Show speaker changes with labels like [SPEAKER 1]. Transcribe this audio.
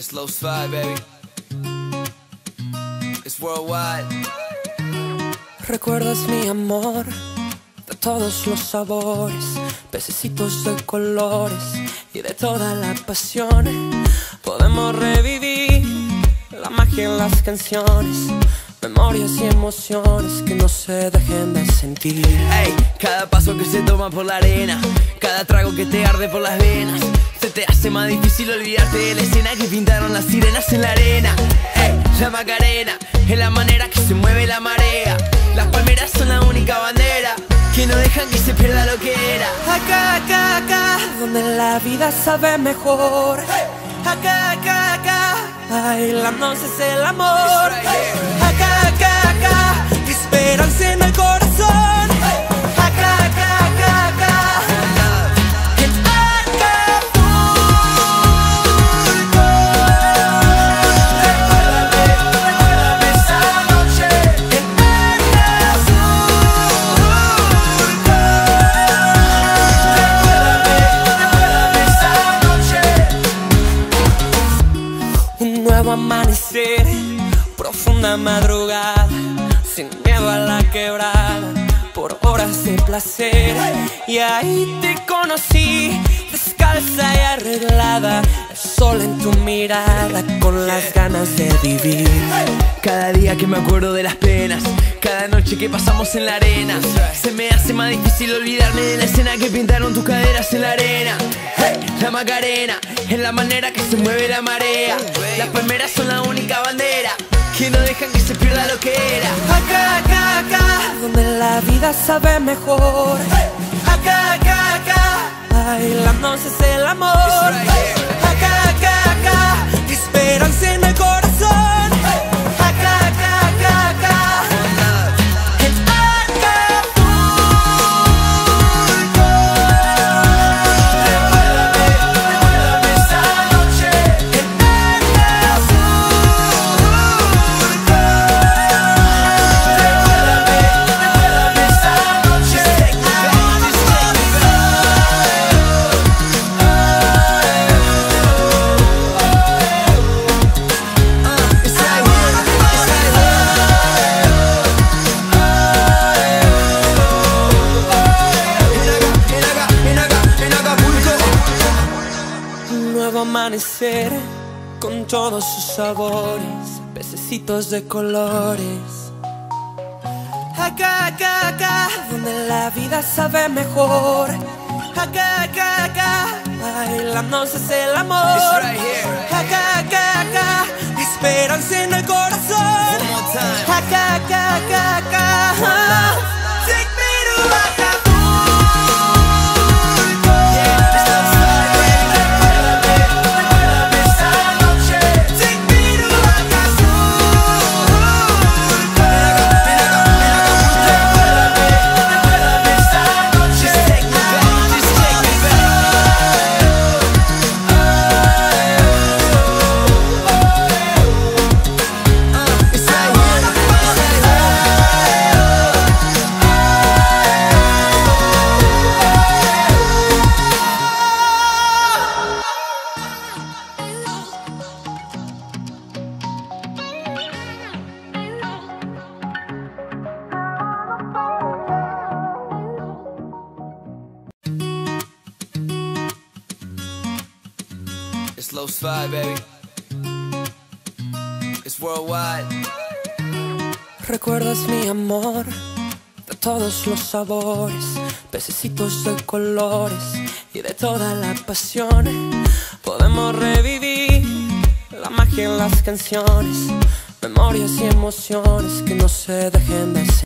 [SPEAKER 1] It's low side, baby. It's worldwide.
[SPEAKER 2] Recuerdas mi amor, de todos los sabores, pececitos de colores y de toda la pasión. Podemos revivir la magia en las canciones, memorias y emociones que no se dejen de sentir.
[SPEAKER 1] Ey, cada paso que se toma por la arena, cada trago que te arde por las venas, se te hace más difícil olvidarte de la escena que pintaron las sirenas en la arena. Ey, la Macarena es la manera que se mueve la marea. Las palmeras son la única bandera que no dejan que se pierda lo que era.
[SPEAKER 2] Acá, acá, acá, donde la vida sabe mejor. Acá, acá, acá, bailándonos es el amor. Acá, acá, acá, esperanza en el corazón. Acá, acá, acá, acá, en Acapulco. Recuérdame esa noche en Acapulco. Recuérdame esa noche. Un nuevo amanecer, profunda madrugada, sin miedo a la quebrada, por horas de placer. Y ahí te conocí, descalza y arreglada, el sol en tu mirada, con las ganas de vivir.
[SPEAKER 1] Cada día que me acuerdo de las penas, cada noche que pasamos en la arena, se me hace más difícil olvidarme de la escena que pintaron tus caderas en la arena. Hey, la Macarena es la manera que se mueve la marea. Las palmeras son la única bandera que no dejan que se pierda lo que era.
[SPEAKER 2] Acá, acá, acá, donde la vida sabe mejor. Acá, acá, acá, bailándonos es el amor. Acá, acá, acá, esperanza en el corazón. Acá, acá, acá, acá, en Acapulco. Recuérdame esa noche en Recuérdame esa noche. Un nuevo amanecer con todos sus sabores, pececitos de colores. Acá, acá, acá, donde la vida sabe mejor. Acá, acá, acá, bailándonos es el amor. Acá, acá, acá, esperanza en el corazón. Acá, acá, acá, acá, take me to Acapulco. Recuérdame esa noche. Take me to Acapulco. Recuérdame esa noche.
[SPEAKER 1] It's low side, baby. It's worldwide.
[SPEAKER 2] Recuerdas mi amor, de todos los sabores, pececitos de colores y de toda la pasión. Podemos revivir la magia en las canciones, memorias y emociones que no se dejen de sentir.